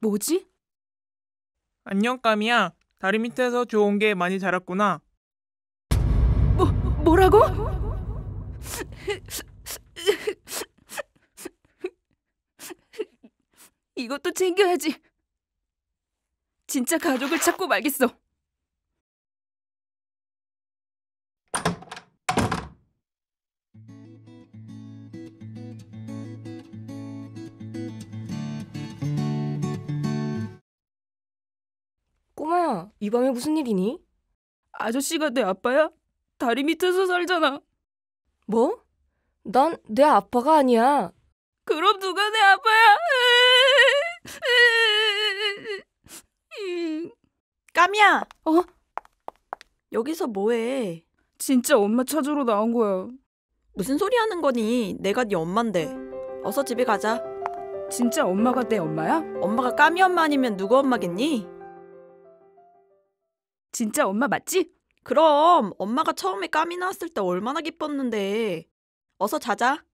뭐지? 안녕 까미야. 다리 밑에서 좋은 게 많이 자랐구나. 뭐라고? 이것도 챙겨야지. 진짜 가족을 찾고 말겠어. 꼬마야, 이 밤에 무슨 일이니? 아저씨가 내 아빠야? 다리 밑에서 살잖아. 뭐? 난 내 아빠가 아니야. 그럼 누가 내 아빠야? 까미야! 어? 여기서 뭐해? 진짜 엄마 찾으러 나온 거야. 무슨 소리 하는 거니? 내가 네 엄만데. 어서 집에 가자. 진짜 엄마가 내 엄마야? 엄마가 까미 엄마 아니면 누구 엄마겠니? 진짜 엄마 맞지? 그럼 엄마가 처음에 까미 낳았을 때 얼마나 기뻤는데. 어서 자자.